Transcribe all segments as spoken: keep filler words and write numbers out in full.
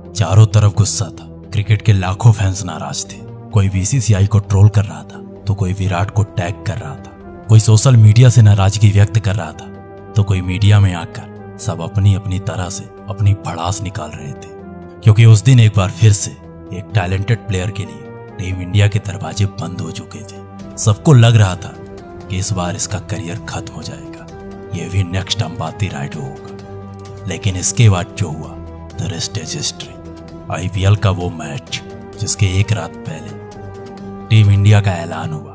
चारों तरफ गुस्सा था। क्रिकेट के लाखों फैंस नाराज थे। कोई बीसीसीआई को ट्रोल कर रहा था तो कोई विराट को टैग कर रहा था, कोई सोशल मीडिया से नाराजगी व्यक्त कर रहा था तो कोई मीडिया में आकर सब अपनी अपनी तरह से अपनी भड़ास निकाल रहे थे। क्योंकि उस दिन एक बार फिर से एक टैलेंटेड प्लेयर के लिए टीम इंडिया के दरवाजे बंद हो चुके थे। सबको लग रहा था कि इस बार इसका करियर खत्म हो जाएगा, ये भी नेक्स्ट अंपाती रायडू होगा। लेकिन इसके बाद जो हुआ, the rest is history. IPL का वो मैच जिसके एक रात पहले टीम इंडिया का ऐलान हुआ।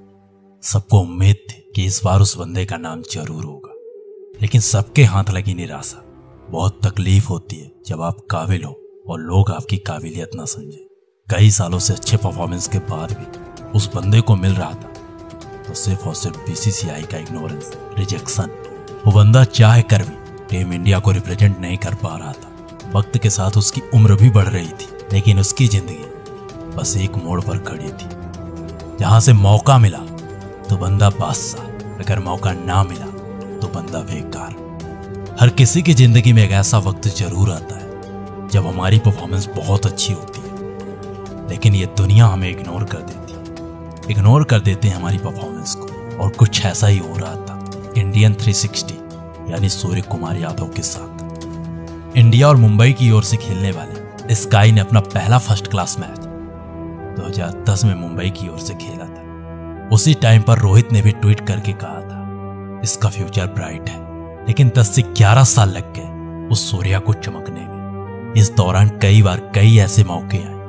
सबको उम्मीद थी कि इस बार उस बंदे का नाम जरूर होगा, लेकिन सबके हाथ लगी निराशा। बहुत तकलीफ होती है जब आप काबिल हो और लोग आपकी काबिलियत ना समझे। कई सालों से अच्छे परफॉर्मेंस के बाद भी उस बंदे को मिल रहा था तो सिर्फ और सिर्फ बीसीसीआई का इग्नोरेंस, रिजेक्शन। वो बंदा चाह कर भी टीम इंडिया को रिप्रेजेंट नहीं कर पा रहा था। वक्त के साथ उसकी उम्र भी बढ़ रही थी, लेकिन उसकी जिंदगी बस एक मोड़ पर खड़ी थी। जहां से मौका मिला तो बंदा बादशाह, अगर मौका ना मिला तो बंदा बेकार। हर किसी की जिंदगी में एक ऐसा वक्त जरूर आता है जब हमारी परफॉर्मेंस बहुत अच्छी होती है, लेकिन ये दुनिया हमें इग्नोर कर देती है। इग्नोर कर देते हैं हमारी परफॉर्मेंस को। और कुछ ऐसा ही हो रहा था इंडियन थ्री सिक्सटी यानी सूर्य कुमार यादव के साथ। इंडिया और मुंबई की ओर से खेलने वाले स्काई ने अपना पहला फर्स्ट क्लास मैच दो हज़ार दस में मुंबई की ओर से खेला था। उसी टाइम पर रोहित ने भी ट्वीट करके कहा था इसका फ्यूचर ब्राइट है। लेकिन दस से ग्यारह साल लग गए उस सूर्या को चमकने में। इस दौरान कई बार कई ऐसे मौके आए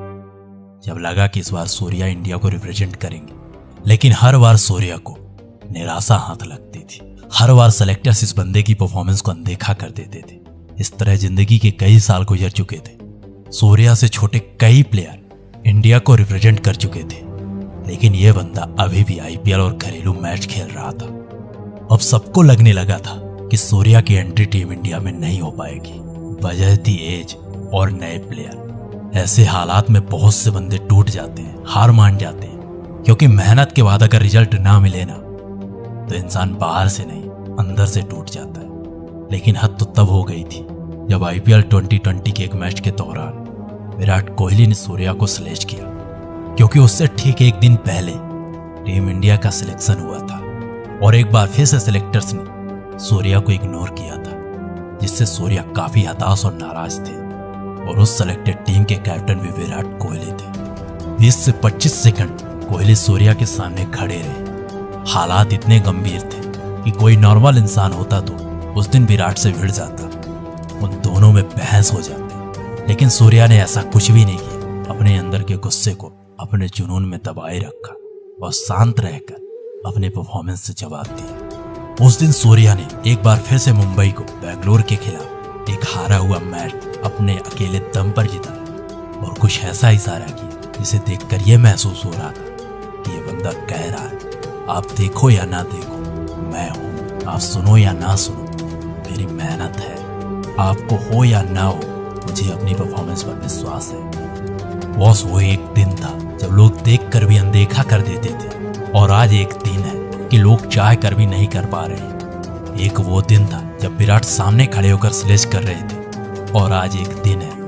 जब लगा कि इस बार सूर्या इंडिया को रिप्रेजेंट करेंगे, लेकिन हर बार सूर्या को निराशा हाथ लगती थी। हर बार सेलेक्टर्स इस बंदे की परफॉर्मेंस को अनदेखा कर देते थे। इस तरह जिंदगी के कई साल गुजर चुके थे। सूर्या से छोटे कई प्लेयर इंडिया को रिप्रेजेंट कर चुके थे, लेकिन यह बंदा अभी भी आईपीएल और घरेलू मैच खेल रहा था। अब सबको लगने लगा था कि सूर्या की एंट्री टीम इंडिया में नहीं हो पाएगी। वजह थी एज और नए प्लेयर। ऐसे हालात में बहुत से बंदे टूट जाते हैं, हार मान जाते हैं, क्योंकि मेहनत के बाद अगर रिजल्ट ना मिले ना तो इंसान बाहर से नहीं अंदर से टूट जाता है। लेकिन हद तो तब हो गई थी जब आईपीएल ट्वेंटी ट्वेंटी के एक मैच के दौरान विराट कोहली ने सूर्या को सिलेक्ट किया, क्योंकि उससे ठीक एक दिन पहले टीम इंडिया का सिलेक्शन हुआ था। और एक बार फिर से सिलेक्टर्स ने सूर्या को इग्नोर किया था, जिससे सूर्या काफी हताश और नाराज थे। और उस सेलेक्टेड टीम के कैप्टन भी विराट कोहली थे। बीस से पच्चीस सेकंड कोहली सूर्या के सामने खड़े रहे। हालात इतने गंभीर थे कि कोई नॉर्मल इंसान होता तो उस दिन विराट से भिड़ जाता, उन दोनों में बहस हो जाती। लेकिन सूर्या ने ऐसा कुछ भी नहीं किया। अपने अंदर के गुस्से को अपने जुनून में दबाए रखा और शांत रहकर अपने परफॉर्मेंस से जवाब दिया। उस दिन सूर्या ने एक बार फिर से मुंबई को बेंगलोर के खिलाफ एक हारा हुआ मैच अपने अकेले दम पर जिताया और कुछ ऐसा इशारा किया जिसे देखकर यह महसूस हो रहा था कि यह बंदा कह रहा है आप देखो या ना देखो, मैं हूं। आप सुनो या ना सुनो, मेरी मेहनत है। आपको हो या ना हो, मुझे अपनी परफॉर्मेंस पर विश्वास है। बॉस, वो एक दिन था जब लोग देखकर भी अनदेखा कर देते थे, और आज एक दिन है कि लोग चाह कर भी नहीं कर पा रहे। एक वो दिन था जब विराट सामने खड़े होकर सिलेक्ट कर रहे थे, और आज एक दिन है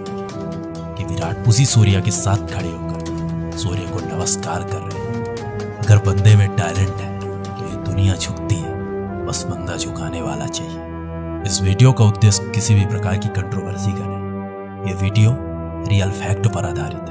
कि विराट उसी सूर्या के साथ खड़े होकर सूर्य को नमस्कार कर रहे हैं। अगर बंदे में टैलेंट है तो ये दुनिया झुकती है, बस बंदा झुकाने वाला चाहिए। इस वीडियो का उद्देश्य किसी भी प्रकार की कंट्रोवर्सी का नहीं। ये वीडियो रियल फैक्ट पर आधारित है।